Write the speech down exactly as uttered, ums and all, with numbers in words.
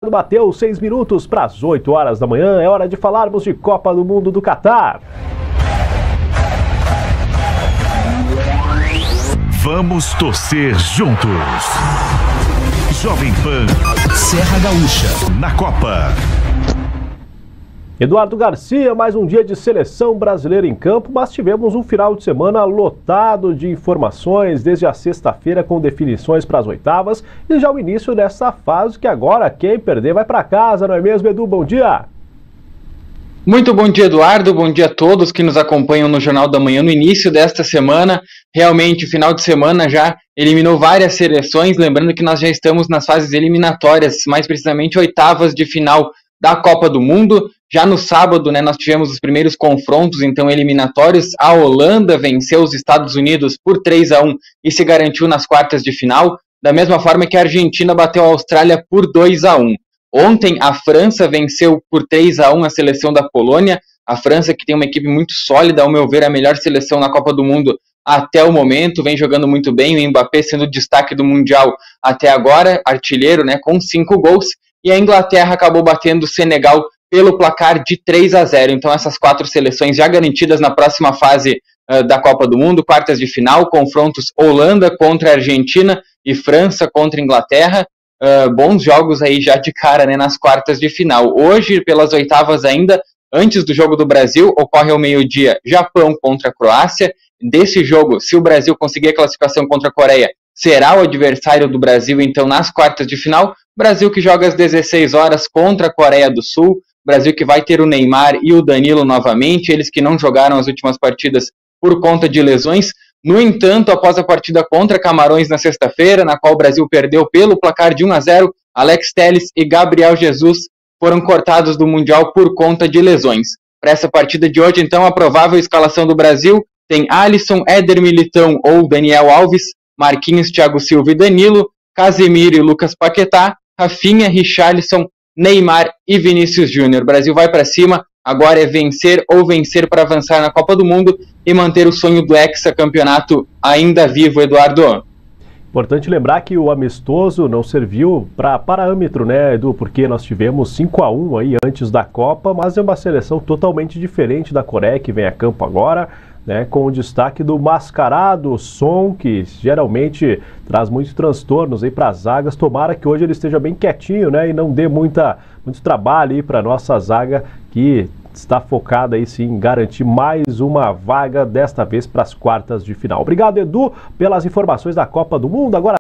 Bateu seis minutos para as oito horas da manhã, é hora de falarmos de Copa do Mundo do Catar. Vamos torcer juntos. Jovem Pan, Serra Gaúcha, na Copa. Eduardo Garcia, mais um dia de seleção brasileira em campo, mas tivemos um final de semana lotado de informações, desde a sexta-feira com definições para as oitavas e já o início dessa fase que agora quem perder vai para casa, não é mesmo, Edu? Bom dia! Muito bom dia, Eduardo, bom dia a todos que nos acompanham no Jornal da Manhã no início desta semana. Realmente, o final de semana já eliminou várias seleções, lembrando que nós já estamos nas fases eliminatórias, mais precisamente oitavas de final da Copa do Mundo. Já no sábado, né, nós tivemos os primeiros confrontos, então, eliminatórios. A Holanda venceu os Estados Unidos por três a um e se garantiu nas quartas de final, da mesma forma que a Argentina bateu a Austrália por dois a um. Ontem, a França venceu por três a um a seleção da Polônia. A França, que tem uma equipe muito sólida, ao meu ver, a melhor seleção na Copa do Mundo até o momento, vem jogando muito bem, o Mbappé sendo o destaque do Mundial até agora, artilheiro, né, com cinco gols, e a Inglaterra acabou batendo o Senegal pelo placar de três a zero. Então essas quatro seleções já garantidas na próxima fase uh, da Copa do Mundo, quartas de final, confrontos Holanda contra a Argentina e França contra a Inglaterra. Uh, bons jogos aí já de cara, né, nas quartas de final. Hoje, pelas oitavas ainda, antes do jogo do Brasil, ocorre ao meio-dia Japão contra a Croácia. Desse jogo, se o Brasil conseguir a classificação contra a Coreia, será o adversário do Brasil, então, nas quartas de final. Brasil que joga às dezesseis horas contra a Coreia do Sul. Brasil que vai ter o Neymar e o Danilo novamente, eles que não jogaram as últimas partidas por conta de lesões. No entanto, após a partida contra Camarões na sexta-feira, na qual o Brasil perdeu pelo placar de um a zero, Alex Telles e Gabriel Jesus foram cortados do Mundial por conta de lesões. Para essa partida de hoje, então, a provável escalação do Brasil tem Alisson, Éder Militão ou Daniel Alves, Marquinhos, Thiago Silva e Danilo, Casemiro e Lucas Paquetá, Rafinha, Richarlison, Neymar e Vinícius Júnior. O Brasil vai para cima, agora é vencer ou vencer para avançar na Copa do Mundo e manter o sonho do hexacampeonato ainda vivo, Eduardo. Importante lembrar que o amistoso não serviu para parâmetro, né, Edu? Porque nós tivemos cinco a um aí antes da Copa, mas é uma seleção totalmente diferente da Coreia que vem a campo agora, né, com o destaque do mascarado Son, que geralmente traz muitos transtornos aí para as zagas. Tomara que hoje ele esteja bem quietinho, né, e não dê muita, muito trabalho aí para nossa zaga, que está focada aí sim em garantir mais uma vaga, desta vez para as quartas de final. Obrigado, Edu, pelas informações da Copa do Mundo. Agora